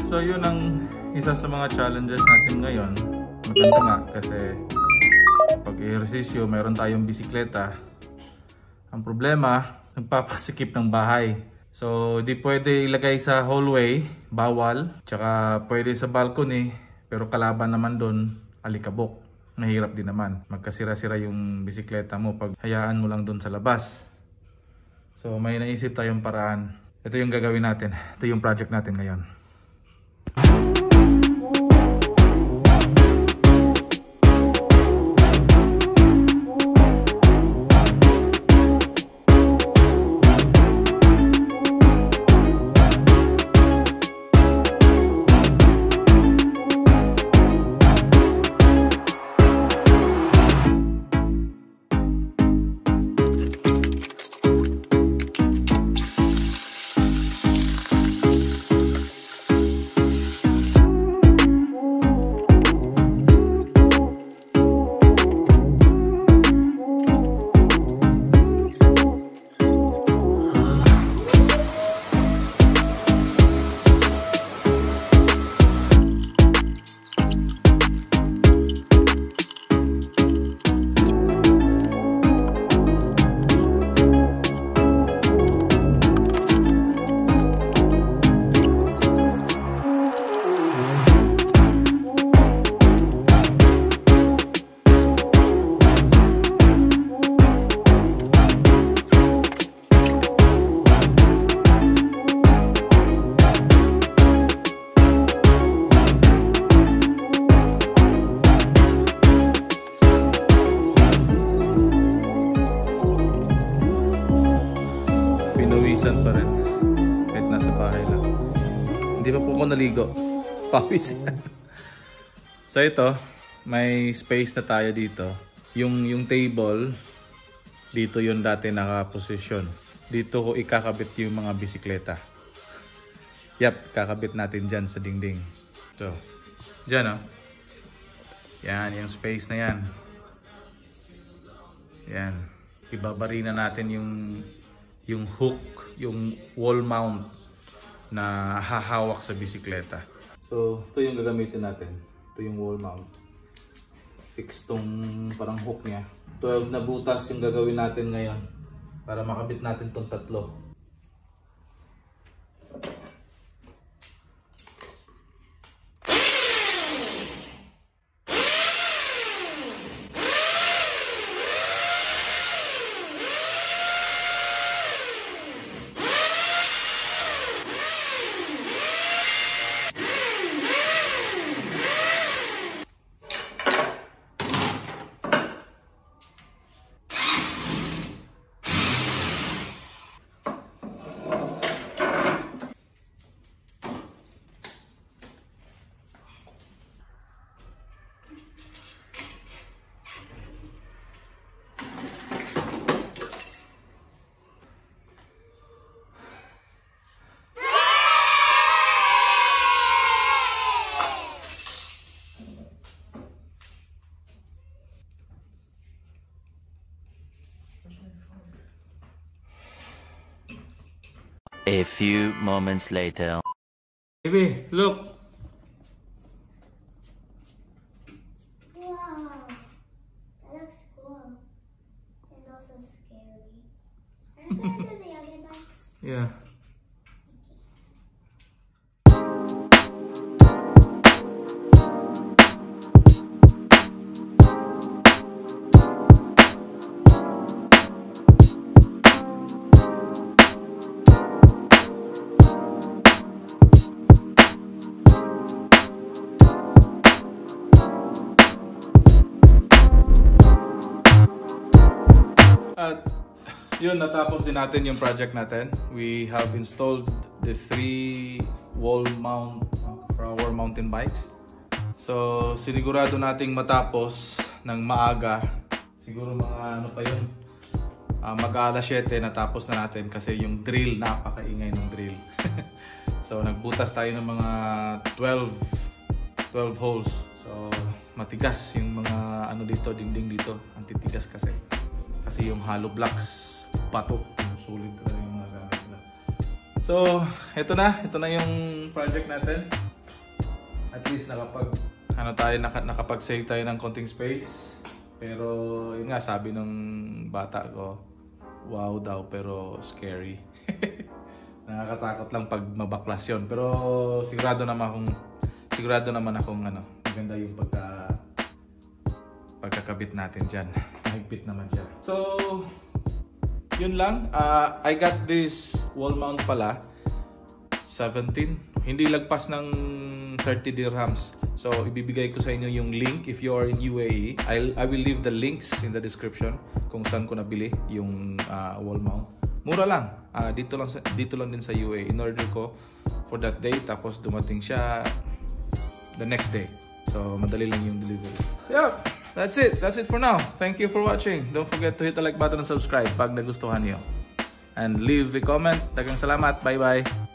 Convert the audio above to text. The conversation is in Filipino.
So yun ang isa sa mga challenges natin ngayon. Maganda nga kasi pag ehersisyo mayroon tayong bisikleta. Ang problema, nagpapasikip ng bahay. So di pwede ilagay sa hallway, bawal. Tsaka pwede sa balcony, pero kalaban naman doon, alikabok. Mahirap din naman. Magkasira-sira yung bisikleta mo pag hayaan mo lang doon sa labas. So may naisip tayong paraan. Ito yung gagawin natin. Ito yung project natin ngayon. Pa rin kahit nasa bahay lang. Hindi pa po ako naligo, pawis yan. So ito, may space na tayo dito. Yung table dito yung dati nakaposisyon. Dito ko ikakabit yung mga bisikleta. Yap, kakabit natin dyan sa dingding. So dyan, oh. Yan, yung space na yan. Yan, ibabari na natin yung hook, yung wall mount na hahawak sa bisikleta. So ito yung gagamitin natin. Ito yung wall mount. Fix tong parang hook niya. 12 na butas yung gagawin natin ngayon para makabit natin tong tatlo. A few moments later. Baby, look. Wow, that looks cool and also scary. Are you gonna do the other box? Yeah. At yun, natapos din natin yung project natin. We have installed the 3 wall mount for our mountain bikes. So sinigurado nating matapos ng maaga. Siguro mga ano pa yun, mag-alas 7 natapos na natin kasi yung drill, napakaingay ng drill. So nagbutas tayo ng mga 12 holes. So matigas yung mga ano dito, dingding dito. Ang titigas kasi yung hollow blocks, pato, sulit na yung mga gamit na. So ito na yung project natin. at least nakapag-save tayo ng konting space. Pero yun nga, sabi ng bata ko, wow daw pero scary. Nakakatakot lang pag mabaklas yun. Pero sigurado naman akong maganda yung pagkakabit natin dyan. Mahigpit naman siya. So yun lang. I got this wall mount pala 17, hindi lagpas ng 30 dirhams. So ibibigay ko sa inyo yung link if you are in UAE. I will leave the links in the description kung saan ko nabili yung wall mount. Mura lang. Dito lang din sa UAE. In order ko for that day, tapos dumating siya the next day. So madali lang yung delivery. Yeah, that's it for now. Thank you for watching. Don't forget to hit the like button and subscribe pag nagustuhan niyo. And leave a comment. Daghang salamat. Bye bye.